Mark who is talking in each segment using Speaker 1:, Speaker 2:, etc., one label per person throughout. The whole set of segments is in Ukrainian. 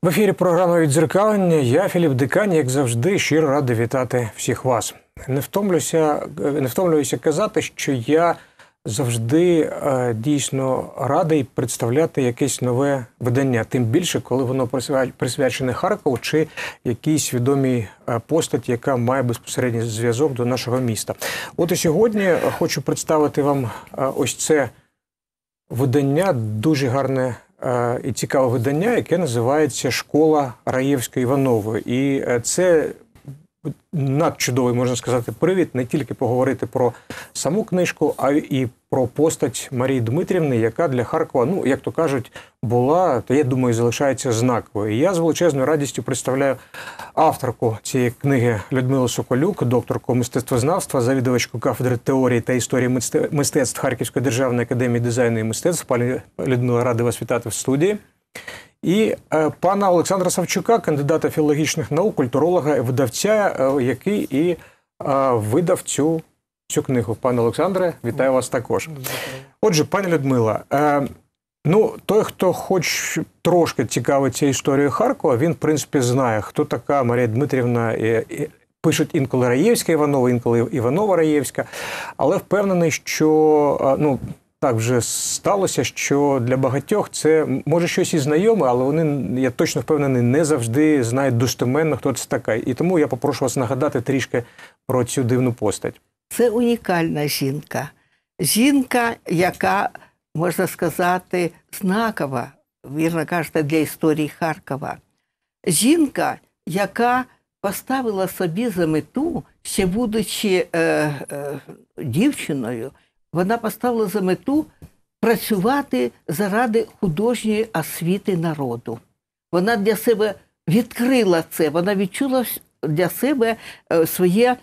Speaker 1: В ефірі програма «Віддзеркалення». Я, Філіп Дикань, як завжди, щиро радий вітати всіх вас. Не втомлююся казати, що я завжди дійсно радий представляти якесь нове видання. Тим більше, коли воно присвячене Харкову чи якійсь відомій постаті, яка має безпосередній зв'язок до нашого міста. От і сьогодні хочу представити вам ось це видання, дуже гарне і цікаве видання, яке називається «Школа Раєвської-Іванової». І це надчудовий, можна сказати, привід не тільки поговорити про саму книжку, а і про постать Марії Дмитрівни, яка для Харкова, ну, як то кажуть, була, то, я думаю, залишається знаковою. І я з величезною радістю представляю авторку цієї книги Людмилу Соколюк, докторку мистецтвознавства, завідувачку кафедри теорії та історії мистецтв Харківської державної академії дизайну і мистецтв. Пані Людмила, радий вас вітати в студії. І пана Олександра Савчука, кандидата філологічних наук, культуролога і видавця, який і видав цю книгу. Пане Олександре, вітаю вас також. Отже, пані Людмила, той, хто хоч трошки цікавиться історією Харкова, він, в принципі, знає, хто така Марія Дмитрівна. Пишуть інколи Раєвська-Іванова, інколи Іванова-Раєвська, але впевнений, що, так вже сталося, що для багатьох це, може, щось і знайоме, але вони, я точно впевнений, не завжди знають достеменно, хто це така. І тому я попрошу вас нагадати трішки про цю дивну постать.
Speaker 2: Це унікальна жінка. Жінка, яка, можна сказати, знакова, вірно кажете, для історії Харкова. Жінка, яка поставила собі за мету, ще будучи дівчиною, вона поставила за мету працювати заради художньої освіти народу. Вона для себе відкрила це, вона відчула для себе своє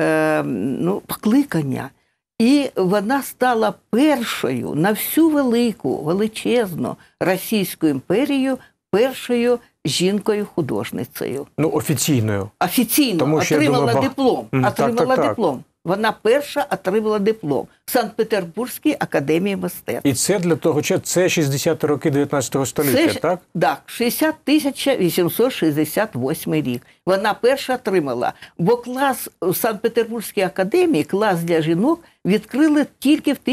Speaker 2: покликання. І вона стала першою на всю величезну Російську імперію, першою жінкою-художницею.
Speaker 1: Офіційною.
Speaker 2: Офіційно,
Speaker 1: тому,
Speaker 2: отримала диплом.
Speaker 1: Так.
Speaker 2: Диплом. Вона перша отримала диплом в Санкт-Петербурзькій академії мистецтв.
Speaker 1: І це для того часу, це 60-ті роки 19 століття, так?
Speaker 2: Так, 1868 рік. Вона перша отримала, бо клас в Санкт-Петербурзькій академії, клас для жінок, відкрили тільки в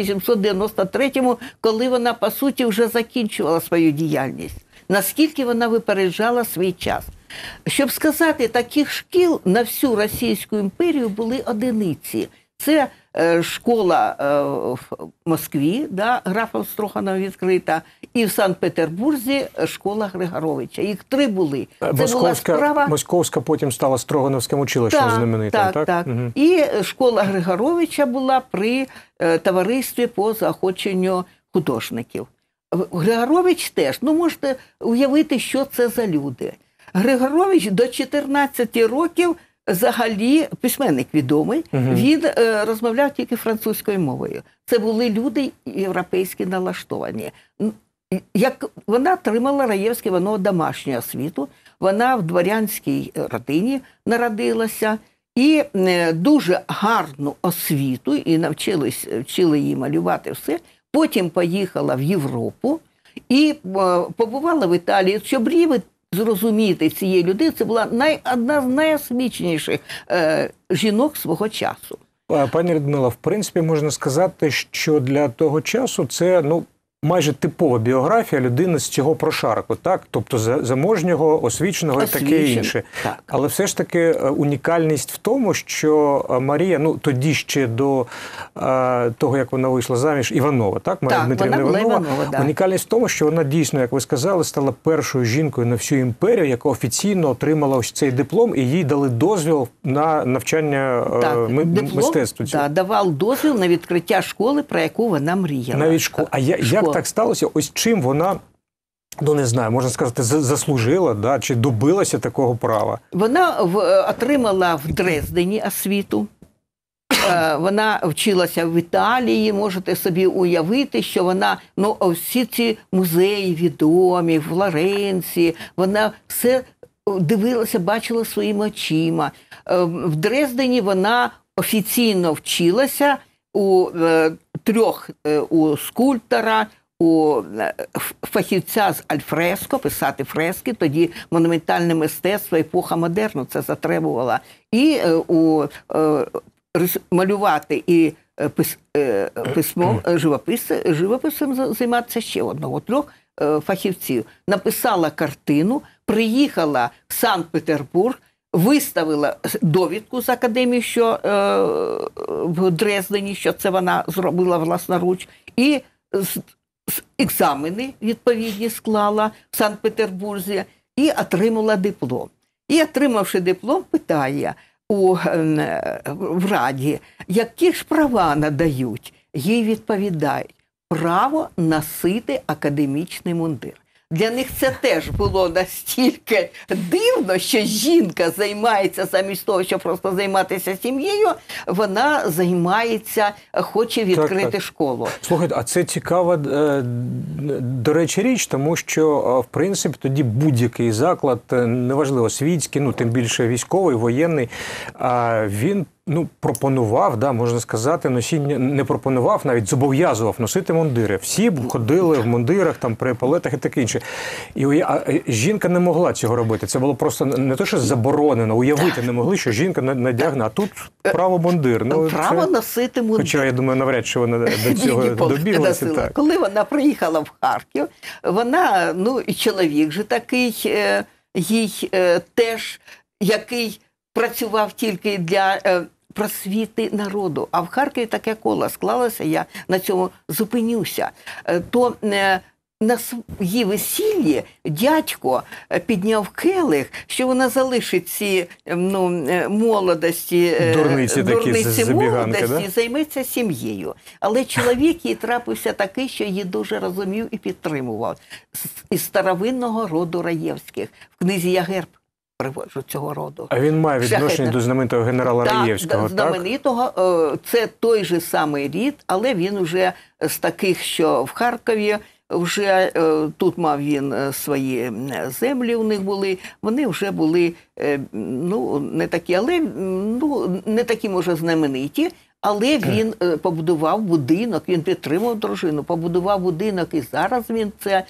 Speaker 2: 1893-му, коли вона, по суті, вже закінчувала свою діяльність. Наскільки вона випереджала свій час. Щоб сказати, таких шкіл на всю Російську імперію були одиниці. Це школа в Москві, графом Строханом відкрита, і в Санкт-Петербурзі школа Григоровича. Їх 3 були.
Speaker 1: Московська потім стала Строгановським училищем знаменитим, так?
Speaker 2: Так. Угу. І школа Григоровича була при товаристві по заохоченню художників. Григорович теж, можете уявити, що це за люди. Григорович до 14 років взагалі, письменник відомий, він розмовляв тільки французькою мовою. Це були люди європейські налаштовані. Як вона отримала Раєвська-Іванова домашню освіту, вона в дворянській родині народилася, і дуже гарну освіту, і вчили її малювати все. Потім поїхала в Європу і побувала в Італії. Щоб рівень зрозуміти цієї людини, це була одна з найосвіченіших жінок свого часу.
Speaker 1: Пані Людмила, в принципі, можна сказати, що для того часу це, майже типова біографія людини з цього прошарку, так? Тобто заможнього, освіченого і таке інше.
Speaker 2: Так.
Speaker 1: Але все ж таки унікальність в тому, що Марія, тоді ще до того, як вона вийшла заміж, Іванова, так? Марія Дмитрівна Іванова. Унікальність в тому, що вона дійсно, як ви сказали, стала першою жінкою на всю імперію, яка офіційно отримала ось цей диплом, і їй дали дозвіл на навчання мистецтву.
Speaker 2: Так, давав дозвіл на відкриття школи, про яку вона мріяла.
Speaker 1: Навіть школа. А як так сталося? Ось чим вона, не знаю, можна сказати, заслужила, чи добилася такого права?
Speaker 2: Вона отримала в Дрездені освіту. Вона вчилася в Італії, можете собі уявити, що вона, всі ці музеї відомі, в Флоренції, вона все дивилася, бачила своїми очима. В Дрездені вона офіційно вчилася у 3, у скульптора, у фахівця з альфреско, писати фрески, тоді монументальне мистецтво, епоха модерну це затребувала. І малювати і письмом, живописом займатися ще одного, 3 фахівців. Написала картину, приїхала в Санкт-Петербург, виставила довідку з академії, що в Дрездені, що це вона зробила власноруч, і екзамени відповідні склала в Санкт-Петербурзі і отримала диплом. І, отримавши диплом, питає в Раді, які ж права надають? Їй відповідають: право носити академічний мундир. Для них це теж було настільки дивно, що жінка займається замість того, щоб просто займатися сім'єю, вона займається, хоче відкрити школу.
Speaker 1: Слухайте, а це цікава, до речі, річ, тому що, в принципі, тоді будь-який заклад, неважливо, світський, ну, тим більше військовий, воєнний, він пропонував, можна сказати, носіння, не пропонував, навіть зобов'язував носити мундири. Всі ходили в мундирах, там, при епалетах і таке інше. І жінка не могла цього робити. Це було просто не те, що заборонено, уявити не могли, що жінка надягне, а тут право мундир.
Speaker 2: Право носити мундир.
Speaker 1: Хоча, я думаю, навряд чи вона до цього добіглася.
Speaker 2: Коли вона приїхала в Харків, вона, і чоловік же такий, їй теж, який працював тільки для просвіти народу. А в Харкові таке коло склалося, я на цьому зупинюся. То на її весіллі дядько підняв келих, що вона залишить ці молодості,
Speaker 1: дурниці
Speaker 2: молодості,
Speaker 1: да?
Speaker 2: Займеться сім'єю. Але чоловік їй трапився такий, що її дуже розумів і підтримував. Із старовинного роду Раєвських. В книзі я герб приводжу цього роду.
Speaker 1: А він має відношення до знаменитого генерала Раєвського, так?
Speaker 2: Знаменитого. Це той же самий рід, але він уже з таких, що в Харкові вже, тут мав він свої землі, у них були, вони вже були, не такі, але, не такі, може, знамениті, але він побудував будинок, він підтримав дружину, побудував будинок, і зараз він, це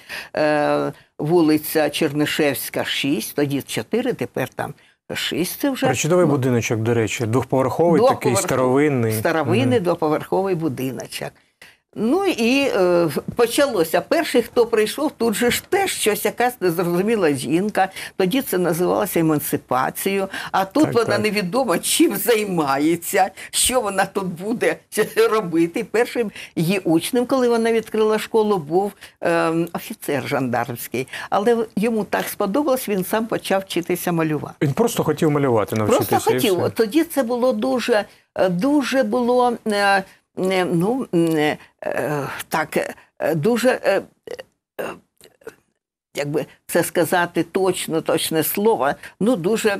Speaker 2: вулиця Чернишевська, 6, тоді 4, тепер там 6 це вже.
Speaker 1: Причудовий будиночок, до речі, двохповерховий, такий старовинний.
Speaker 2: Старовинний двоповерховий будиночок. І почалося. Перший, хто прийшов, тут же ж теж щось, якась незрозуміла жінка. Тоді це називалося емансипацією. А тут вона невідомо чим займається, що вона тут буде робити. Першим її учнем, коли вона відкрила школу, був офіцер жандармський. Але йому так сподобалось, він сам почав вчитися малювати.
Speaker 1: Він просто хотів малювати, навчитися.
Speaker 2: Просто хотів. Тоді це було дуже було... дуже, як би це сказати точне слово, дуже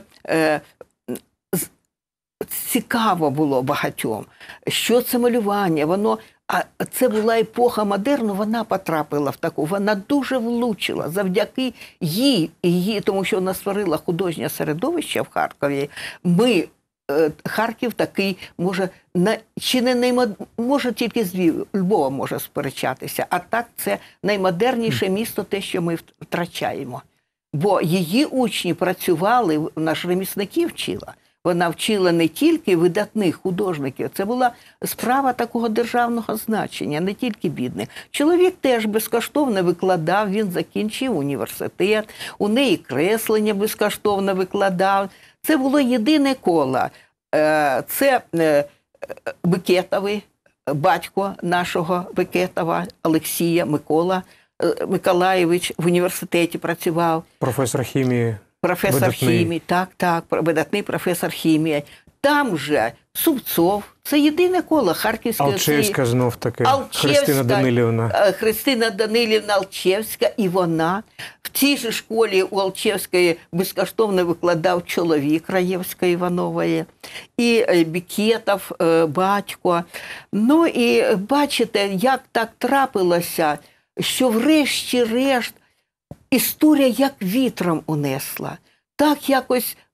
Speaker 2: цікаво було багатьом. Що це малювання? А це була епоха модерну, вона потрапила в таку, вона дуже влучила завдяки їй, тому що вона створила художнє середовище в Харкові. Харків такий, може, може тільки з Львова може сперечатися, а так це наймодерніше місто, те, що ми втрачаємо. Бо її учні працювали, вона ж ремісників вчила. Вона вчила не тільки видатних художників, це була справа такого державного значення, не тільки бідних. Чоловік теж безкоштовно викладав, він закінчив університет, у неї креслення безкоштовно викладав. Це було єдине коло. Це Бекетовий, батько нашого Бекетова, Олексія Микола Миколаєвич, в університеті працював.
Speaker 1: Професор хімії.
Speaker 2: Професор хімії, так, видатний професор хімії. Там же Сувцов, це єдине коло Харківської.
Speaker 1: Алчевська знов таки, Христина Данилівна.
Speaker 2: Христина Данилівна Алчевська, і вона. В цій же школі у Алчевської безкоштовно викладав чоловік Раєвської Іванової, і Бекетов, батько. І бачите, як так трапилося, що врешті-решт історія як вітром унесла. Так якось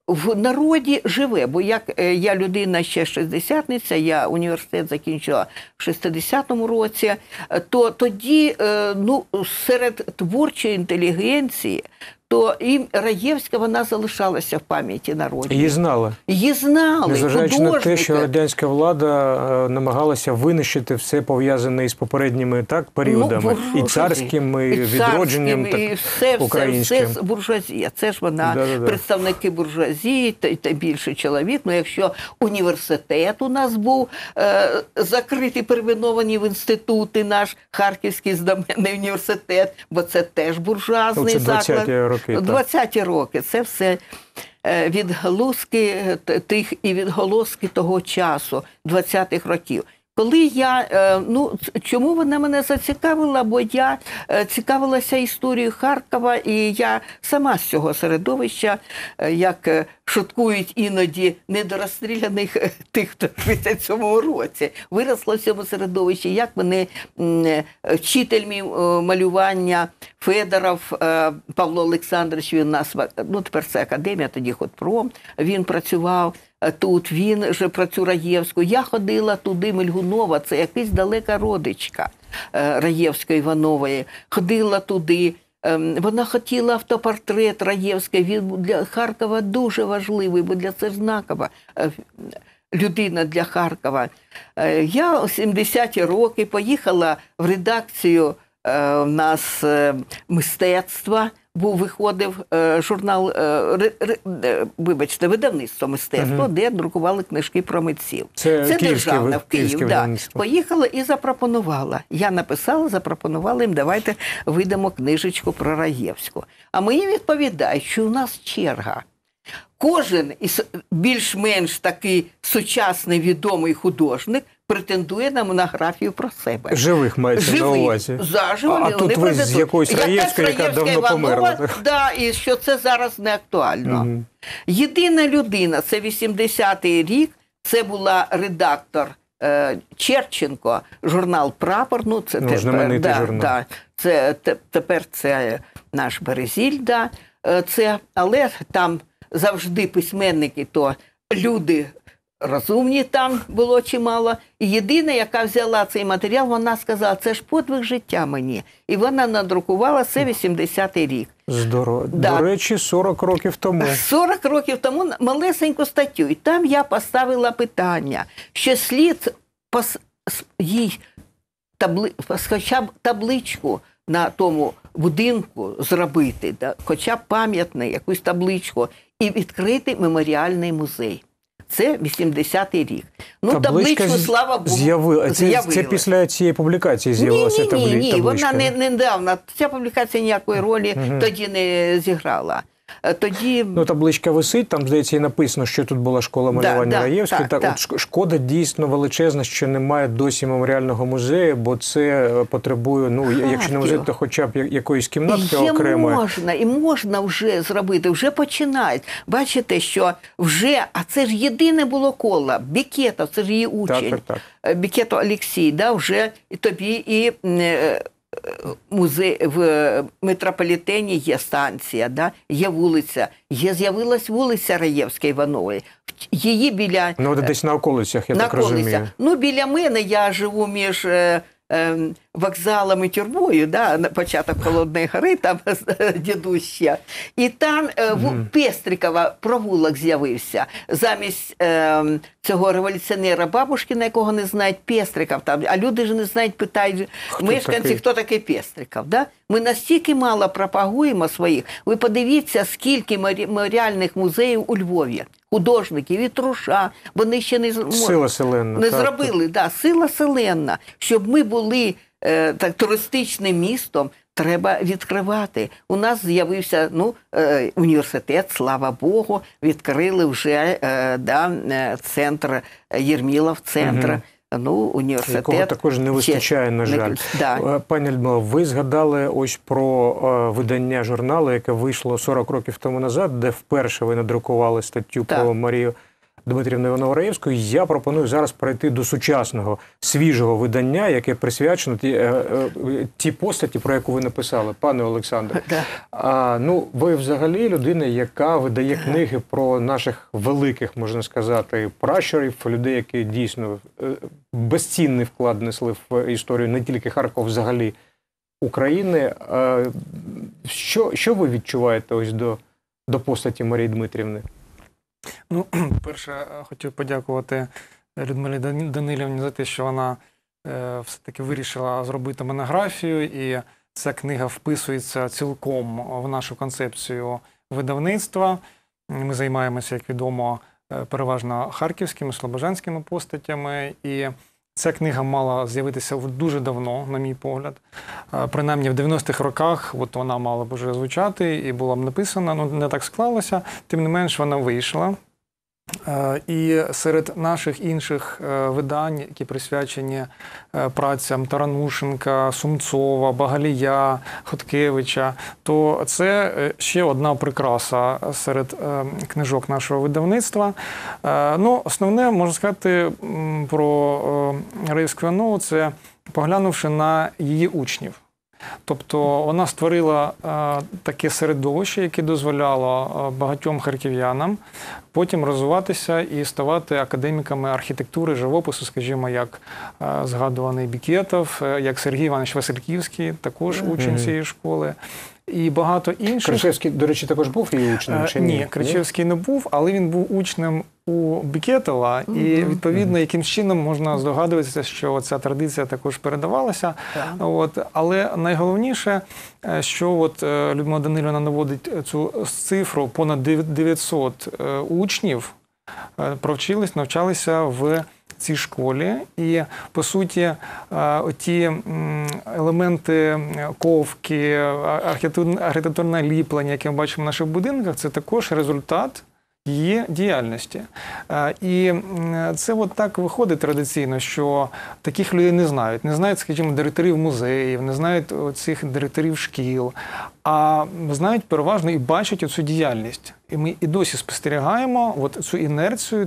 Speaker 2: в народі живе, бо як я людина ще шестдесятниця, я університет закінчила в 60-му році, то тоді ну, серед творчої інтелігенції, то і Раєвська, вона залишалася в пам'яті народу.
Speaker 1: Її знали.
Speaker 2: Її знали,
Speaker 1: незважаючи на те,
Speaker 2: художники.
Speaker 1: що радянська влада намагалася винищити все пов'язане із попередніми так, періодами, і царським, і відродженням так,
Speaker 2: і все
Speaker 1: українським.
Speaker 2: з буржуазія. Це ж вона представники буржуазії, та більше чоловік. Ну, якщо університет у нас був закритий, перейменований в інститути, наш Харківський знаменний університет, бо це теж буржуазний заклад.
Speaker 1: 20-ті роки.
Speaker 2: 20-ті роки. Це все відголоски тих і відголоски того часу, 20-х років. Коли я, ну, чому вона мене зацікавила? Бо я цікавилася історією Харкова, і я сама з цього середовища, як шуткують іноді недорозстріляних тих, хто в 37-му році, виросла в цьому середовищі, як вони, вчитель мій малювання Федоров Павло Олександрович, він нас, ну тепер це академія, тоді Хотпром, він працював тут, він вже працював Раєвську. Я ходила туди, Мельгунова, це якась далека родичка Раєвської Іванової. Ходила туди, вона хотіла автопортрет Раєвської, він для Харкова дуже важливий, бо для це знакова людина для Харкова. Я у 70-ті роки поїхала в редакцію у нас мистецтва, виходив журнал, вибачте, видавництво мистецтво, де друкували книжки про митців. Це державне, в Київ. Да. Поїхала і запропонувала. Я написала, запропонувала їм, давайте видамо книжечку про Раєвську. А мені відповідають, що у нас черга. Кожен із більш-менш такий сучасний відомий художник претендує на монографію про себе.
Speaker 1: Живих мається на увазі.
Speaker 2: Заживо.
Speaker 1: А тут ви з якоюсь Раєвською, яка давно померла.
Speaker 2: Да, і що це зараз не актуально. Єдина людина, це 80-й рік, це була редактор Черченко, журнал «Прапор». Ну, це
Speaker 1: знаменитий журнал.
Speaker 2: Да, тепер це наш Березіль, да, але там завжди письменники, то люди розумні там було чимало. І єдина, яка взяла цей матеріал, вона сказала, це ж подвиг життя мені. І вона надрукувала, це 80-й рік.
Speaker 1: Здорово.
Speaker 2: Да.
Speaker 1: До речі, 40 років тому.
Speaker 2: 40 років тому малесеньку статтю. І там я поставила питання, що слід їй хоча б табличку на тому будинку зробити, да, хоча б пам'ятний, якусь табличку, і відкрити меморіальний музей. Це 80-й рік. Ну, табличку, слава Богу,
Speaker 1: з'явилася. Це після цієї публікації з'явилася табличка?
Speaker 2: Ні, вона недавно. Ця публікація ніякої ролі тоді не зіграла. Тоді...
Speaker 1: Ну, табличка висить, там, здається, і написано, що тут була школа малювання Раєвської. От шкода дійсно величезна, що немає досі меморіального музею, бо це потребує, ну, якщо не музей, то хоча б якоїсь кімнатки окремої.
Speaker 2: І можна вже зробити, вже починають. Бачите, що вже, а це ж єдине було коло, Бекетов, це ж її учень. Бекетов Олексій, да, вже тобі і... музей в метрополітені є станція, да? Є вулиця, з'явилась вулиця Раєвської Іванової. Її біля...
Speaker 1: Ну, десь на околицях, я так розумію.
Speaker 2: Ну, біля мене, я живу між вокзалом і тюрмою, да? На початок Холодної гори, там дідусь ще. І там Пестрикова провулок з'явився. Замість цього революціонера Бабушкіна, якого не знають, Пестриков там. А люди ж не знають, питають мешканці, хто такий Пестриков. Да? Ми настільки мало пропагуємо своїх. Ви подивіться, скільки меморіальних музеїв у Львові. Художників, і Труша, вони ще не зробили. Да, сила селенна. Щоб ми були так, туристичним містом, треба відкривати. У нас з'явився університет, слава Богу, відкрили вже центр, Єрмілов центр. Ну, університет.
Speaker 1: Якого також не вистачає, на жаль. Да. Пані Людмила, ви згадали ось про видання журналу, яке вийшло 40 років тому назад, де вперше ви надрукували статтю про Марію Дмитрівною Іваново-Раєвською, я пропоную зараз перейти до сучасного, свіжого видання, яке присвячено тій постаті, про яку ви написали, пане Олександре. Ну, ви взагалі людина, яка видає книги про наших великих, можна сказати, пращурів, людей, які дійсно безцінний вклад несли в історію не тільки Харкова, взагалі України. Що ви відчуваєте ось до постаті Марії Дмитрівни?
Speaker 3: Ну, перше, хотів подякувати Людмилі Данилівні за те, що вона все-таки вирішила зробити монографію, і ця книга вписується цілком в нашу концепцію видавництва. Ми займаємося, як відомо, переважно харківськими, слобожанськими постатями, і ця книга мала з'явитися дуже давно, на мій погляд. Принаймні в 90-х роках от вона мала б вже звучати і була б написана, ну не так склалося, тим не менш вона вийшла. І серед наших інших видань, які присвячені працям Таранушенка, Сумцова, Багалія, Хоткевича, то це ще одна прикраса серед книжок нашого видавництва. Ну, основне, можна сказати, про Раєвську Іванову, це поглянувши на її учнів. Тобто вона створила таке середовище, яке дозволяло багатьом харків'янам потім розвиватися і ставати академіками архітектури, живопису, скажімо, як згадуваний Бікетов, як Сергій Іванович Васильківський, також учень цієї школи. І багато інших.
Speaker 1: Кричевський, до речі, також був її учнем? Чи ні?
Speaker 3: Ні, Кричевський не був, але він був учнем у Бікетова, і, відповідно, яким чином можна здогадуватися, що ця традиція також передавалася. От, але найголовніше, що от Людмила Данилівна наводить цю цифру, понад 900 учнів провчились, навчалися в цій школі, і, по суті, ті елементи ковки, архітектурне ліплення, яке ми бачимо в наших будинках, це також результат її діяльності. І це от так виходить традиційно, що таких людей не знають. Не знають, скажімо, директорів музеїв, не знають цих директорів шкіл, а знають переважно і бачать цю діяльність. І ми і досі спостерігаємо от цю інерцію,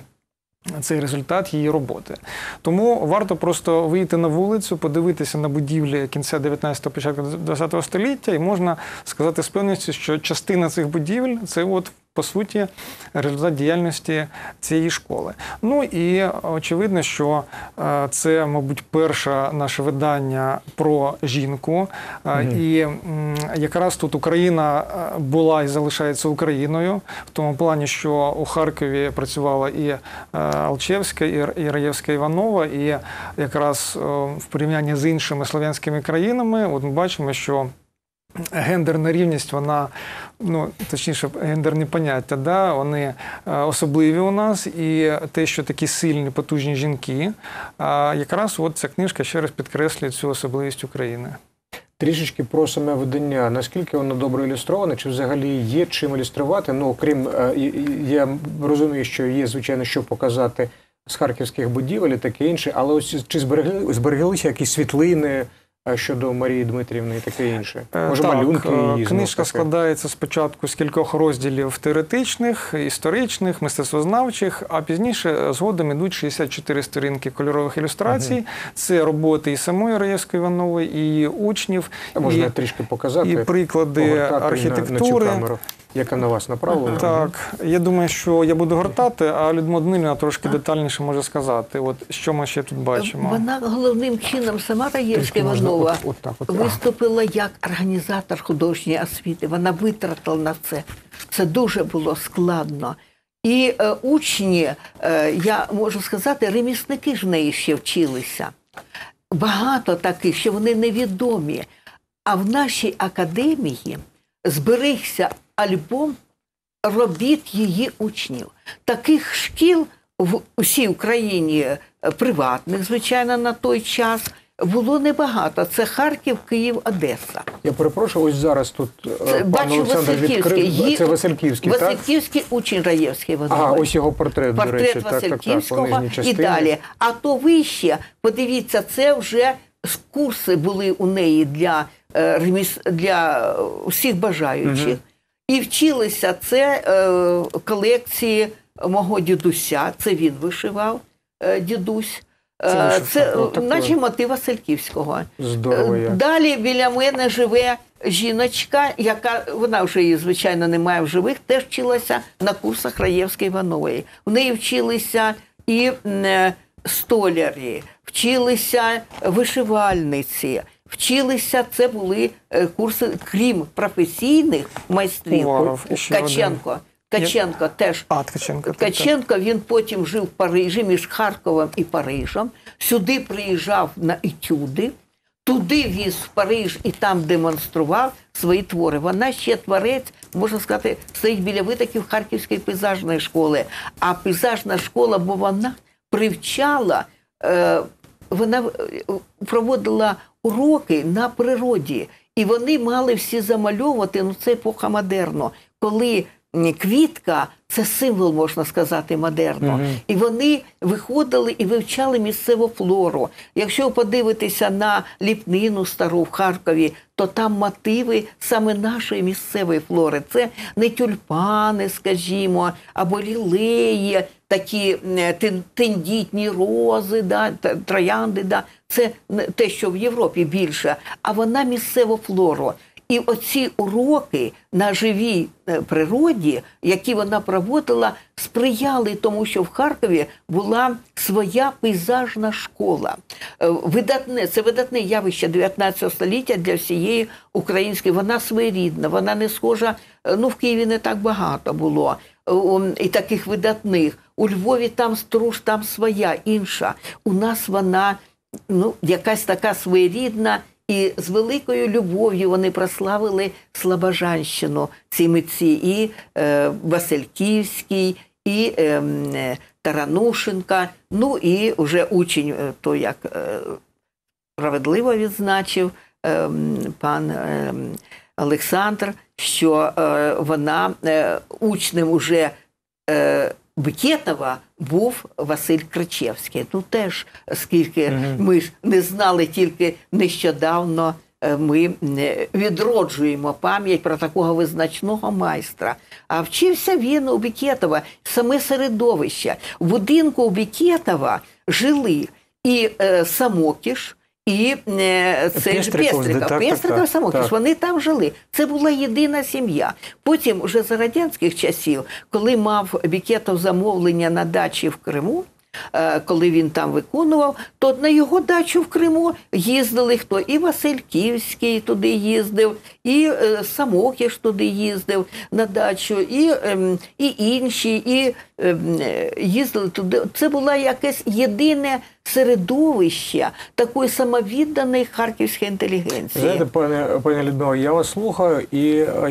Speaker 3: цей результат її роботи. Тому варто просто вийти на вулицю, подивитися на будівлі кінця 19-го, початку 20-го століття, і можна сказати з певністю, що частина цих будівель – це от, по суті, результат діяльності цієї школи. Ну і очевидно, що це, мабуть, перше наше видання про жінку. І якраз тут Україна була і залишається Україною, в тому плані, що у Харкові працювала і Алчевська, і Раєвська Іванова, і якраз в порівнянні з іншими слов'янськими країнами, от ми бачимо, що гендерна рівність, вона, ну, точніше, гендерні поняття, да, вони особливі у нас, і те, що такі сильні, потужні жінки, якраз от ця книжка ще раз підкреслює цю особливість України.
Speaker 1: Трішечки про саме видання. Наскільки воно добре ілюстроване, чи взагалі є чим ілюструвати? Ну, окрім, я розумію, що є, звичайно, що показати з харківських будівель і таке інше, але ось чи збереглися якісь світлини щодо Марії Дмитрівни і таке інше? Може,
Speaker 3: так,
Speaker 1: малюнки її?
Speaker 3: Книжка складається спочатку з кількох розділів теоретичних, історичних, мистецтвознавчих, а пізніше згодом ідуть 64 сторінки кольорових ілюстрацій. Це роботи і самої Раєвської Іванової, і її учнів.
Speaker 1: Можна трішки показати?
Speaker 3: І приклади архітектури.
Speaker 1: На цю камеру, яка на вас направлена.
Speaker 3: Так, я думаю, що я буду гортати, а Людмила Данилівна трошки детальніше може сказати, от що ми ще тут бачимо.
Speaker 2: Вона головним чином, сама Раєвська Іванова, виступила як організатор художньої освіти. Вона витратила на це. Це дуже було складно. І учні, я можу сказати, ремісники ж в неї ще вчилися. Багато таких, що вони невідомі. А в нашій академії зберігся альбом робіт її учнів. Таких шкіл в усій Україні, приватних, звичайно, на той час, було небагато. Це Харків, Київ, Одеса.
Speaker 1: Я перепрошую, ось зараз тут пан Олександр відкрив. Це Васильківський, так?
Speaker 2: Васильківський учень Раєвської Іванової.
Speaker 1: Ага, ось його портрет, до речі.
Speaker 2: Портрет Васильківського
Speaker 1: так,
Speaker 2: і далі. А то вище, подивіться, це вже курси були у неї для усіх бажаючих. І вчилися це колекції мого дідуся, це він вишивав, дідусь.
Speaker 1: Це вишивка,
Speaker 2: Це
Speaker 1: отакої.
Speaker 2: наче мотив Васильківського.
Speaker 1: Здорово як.
Speaker 2: Далі біля мене живе жіночка, яка, вона вже її, звичайно, немає в живих, теж вчилася на курсах Раєвської-Іванової. В неї вчилися і столярі, вчилися вишивальниці, вчилися, це були курси, крім професійних майстрів.
Speaker 3: Уваров, ще
Speaker 2: Каченко. Каченко теж.
Speaker 3: Ткаченко.
Speaker 2: Каченко, він потім жив в Парижі, між Харковом і Парижем. Сюди приїжджав на етюди, туди віз в Париж і там демонстрував свої твори. Вона ще творець, можна сказати, стоїть біля витоків Харківської пейзажної школи. А пейзажна школа, бо вона привчала, вона проводила уроки на природі. І вони мали всі замальовувати, ну це епоха модерну, коли квітка – це символ, можна сказати, модерну. І вони виходили і вивчали місцеву флору. Якщо ви подивитеся на ліпнину стару в Харкові, то там мотиви саме нашої місцевої флори. Це не тюльпани, скажімо, або лілеї, такі тендітні рози, да, троянди. Да. Це те, що в Європі більше. А вона місцеву флору. І оці уроки на живій природі, які вона проводила, сприяли тому, що в Харкові була своя пейзажна школа. Це видатне явище 19 століття для всієї української. Вона своєрідна, вона не схожа, ну в Києві не так багато було, і таких видатних. У Львові там Струж, там своя, інша. У нас вона, ну, якась така своєрідна. І з великою любов'ю вони прославили Слобожанщину, ці митці, і Васильківський, і Таранушенка, ну і вже учень, то як справедливо відзначив пан Олександр, що вона учнем уже Бекетова був Василь Кричевський. Ну теж, скільки ми ж не знали, тільки нещодавно ми відроджуємо пам'ять про такого визначного майстра. А вчився він у Бекетова, саме середовище. В будинку у Бекетова жили і Самокіш, і Пестриков, Самокіш, вони там жили. Це була єдина сім'я. Потім, вже за радянських часів, коли мав Бекетов замовлення на дачі в Криму, коли він там виконував, то на його дачу в Криму їздили хто? І Васильківський туди їздив, і Самокіш туди їздив на дачу, і інші, і їздили туди. Це було якесь єдине середовище такої самовідданої харківської інтелігенції.
Speaker 1: Знаєте, пані Людмила, я вас слухаю, і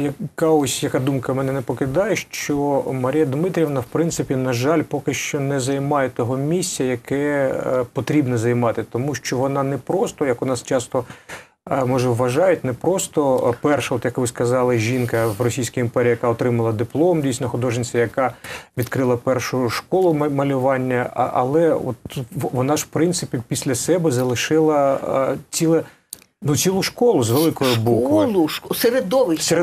Speaker 1: яка думка мене не покидає, що Марія Дмитрівна, в принципі, на жаль, поки що не займає того місця, яке потрібно займати, тому що вона не просто, як у нас часто може вважають, не просто перша, от як ви сказали, жінка в Російській імперії, яка отримала диплом, дійсно художниця, яка відкрила першу школу малювання, але от вона ж, в принципі, після себе залишила цілу школу з великої букви.
Speaker 2: Середовище,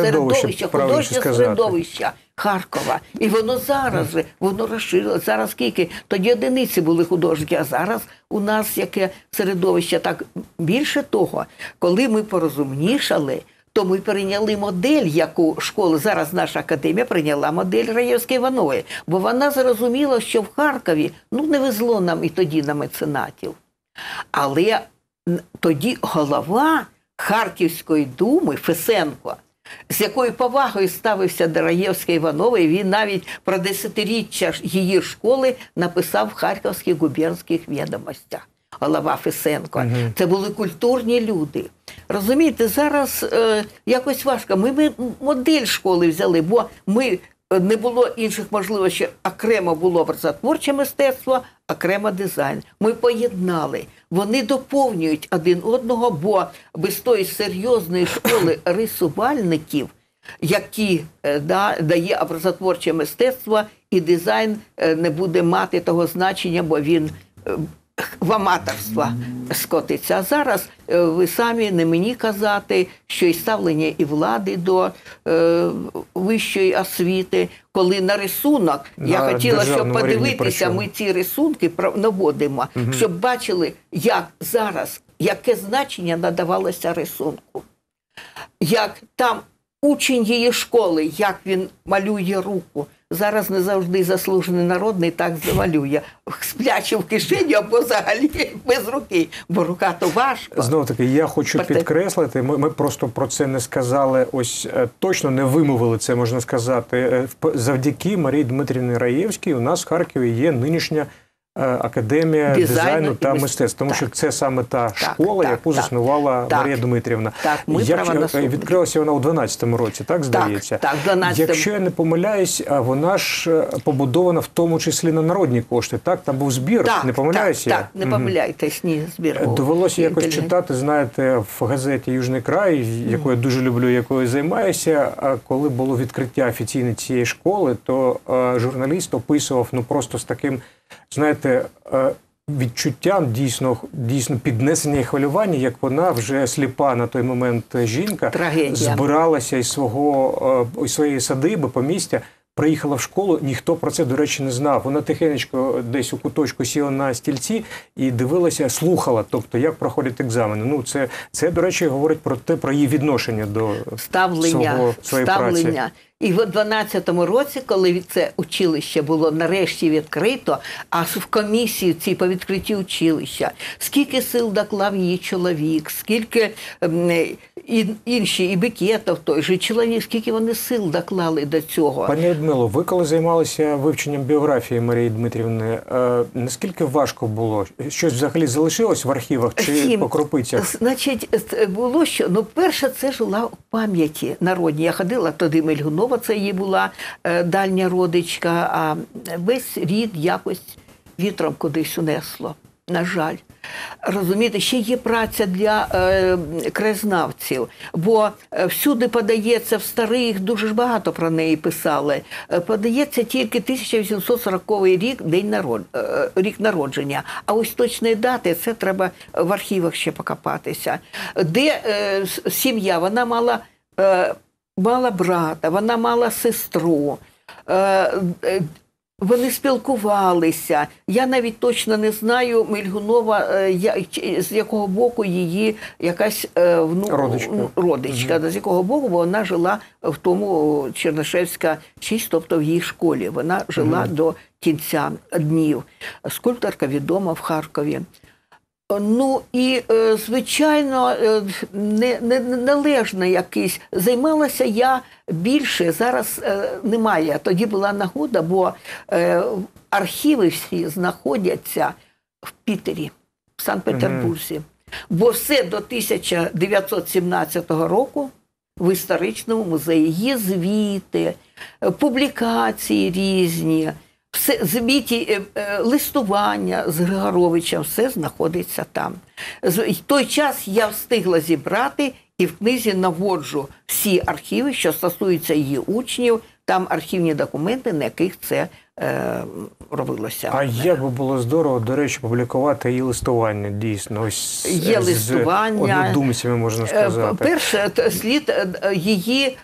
Speaker 2: художнє середовище Харкова. І воно зараз, воно розширилося. Зараз скільки? Тоді одиниці були художники, а зараз у нас яке середовище. Так, більше того, коли ми порозумнішали, то ми прийняли модель, яку школа, зараз наша академія прийняла модель Раєвської-Іванової, бо вона зрозуміла, що в Харкові, не везло нам і тоді на меценатів. Але тоді голова Харківської думи Фесенко, з якою повагою ставився до Раєвської-Іванової, він навіть про десятиріччя її школи написав в Харківських губернських відомостях. Голова Фесенко. Це були культурні люди. Розумієте, зараз якось важко. Ми модель школи взяли, бо не було інших можливостей. Окремо було образотворче мистецтво, окремо дизайн. Ми поєднали. Вони доповнюють один одного, бо без тої серйозної школи рисувальників, які дає образотворче мистецтво, і дизайн не буде мати того значення, бо він в аматорство скотиться. А зараз ви самі, не мені казати, що і ставлення і влади до вищої освіти, коли на рисунок, я хотіла, щоб подивитися, ми ці рисунки наводимо, щоб бачили, як зараз, яке значення надавалося рисунку. Як там учень її школи, як він малює руку. Зараз не завжди заслужений народний так замалює. Спляче в кишені або взагалі без руки, бо рука то важко.
Speaker 1: Знову-таки, я хочу підкреслити, ми просто про це не сказали, ось точно не вимовили це, можна сказати. Завдяки Марії Дмитрівні Раєвській у нас в Харкові є нинішня Академія дизайну та мистецтв, тому що це саме та школа, яку заснувала Марія Дмитрівна. Відкрилася вона у 12-му році, так, здається?
Speaker 2: Так, в 12-му.
Speaker 1: Якщо я не помиляюсь, вона ж побудована в тому числі на народні кошти, так? Там був збір, не помиляюся?
Speaker 2: Так, не помиляйтесь, ні, збір був.
Speaker 1: Довелося якось читати, знаєте, в газеті «Южний край», яку я дуже люблю, якою займаюся, коли було відкриття офіційне цієї школи, то журналіст описував, ну, просто з таким, знаєте, відчуттям дійсно піднесення і хвилювання, як вона вже сліпа на той момент жінка, збиралася із своєї садиби, помістя, приїхала в школу, ніхто про це, до речі, не знав. Вона тихенечко десь у куточку сіла на стільці і дивилася, слухала, тобто, як проходять екзамени. Ну, це, до речі, говорить про її відношення до своєї праці.
Speaker 2: І в 12-му році, коли це училище було нарешті відкрито, а в комісії цій по відкритті училища, скільки сил доклав її чоловік, скільки інші, і Бекетов той же чоловік, скільки вони сил доклали до цього.
Speaker 1: Пані Людмило, ви коли займалися вивченням біографії Марії Дмитрівни, наскільки важко було? Щось взагалі залишилось в архівах чи по крупицях?
Speaker 2: Значить, було що, ну, перше, це жила в пам'яті народній. Я ходила туди Мельгунова, це її була дальня родичка, а весь рід якось вітром кудись унесло, на жаль. Розумієте, ще є праця для краєзнавців, бо всюди подається, в старих, дуже ж багато про неї писали, подається тільки 1840 рік, рік народження. А ось точної дати, це треба в архівах ще покопатися. Де сім'я, вона мала брата, вона мала сестру, вони спілкувалися. Я навіть точно не знаю, Мельгунова, з якого боку її якась родичка, з якого боку, бо вона жила в тому Чернишевська 6, тобто в її школі. Вона жила до кінця днів. Скульпторка відома в Харкові. Ну і, звичайно, належно якийсь. Займалася я більше, зараз немає. Тоді була нагода, бо архіви всі знаходяться в Пітері, в Санкт-Петербурзі. Бо все до 1917 року в історичному музеї є звіти, публікації різні, звіті, листування з Григоровичем, все знаходиться там. В той час я встигла зібрати і в книзі наводжу всі архіви, що стосуються її учнів, там архівні документи, на яких це робилося.
Speaker 1: А як би було здорово, до речі, публікувати її листування, дійсно, ось
Speaker 2: є листування,
Speaker 1: з однодумцями, можна сказати.
Speaker 2: Перше, слід її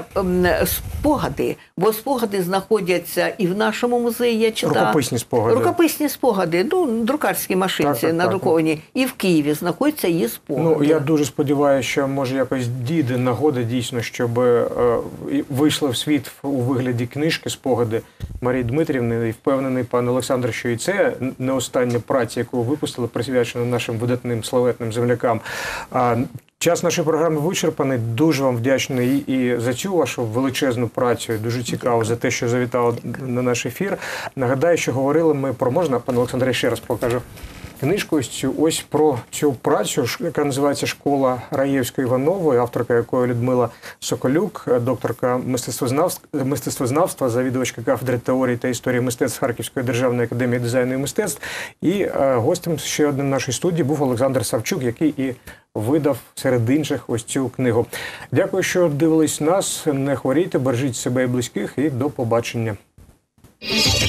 Speaker 2: спогади, бо спогади знаходяться і в нашому музеї, я читала.
Speaker 1: Рукописні спогади.
Speaker 2: Рукописні спогади, ну, друкарські машинці надруковані. І в Києві знаходяться її спогади.
Speaker 1: Ну, я дуже сподіваюся, що, може, якось дійде нагода, дійсно, щоб вийшли в світ у вигляді книжки «Спогади» Марії Дмитрівни. І впевнений, пан Олександр, що і це не остання праця, яку ви випустили, присвячена нашим видатним славетним землякам. Час нашої програми вичерпаний. Дуже вам вдячний і за цю вашу величезну працю. Дуже цікаво за те, що завітали на наш ефір. Нагадаю, що говорили ми про, можна, пане Олександре, я ще раз покажу книжку ось про цю працю, яка називається «Школа Раєвської-Іванової», авторка якої Людмила Соколюк, докторка мистецтвознавства, завідувачка кафедри теорії та історії мистецтв Харківської державної академії дизайну і мистецтв. І гостем ще одним нашої студії був Олександр Савчук, який і видав серед інших ось цю книгу. Дякую, що дивились нас. Не хворійте, бережіть себе і близьких, і до побачення.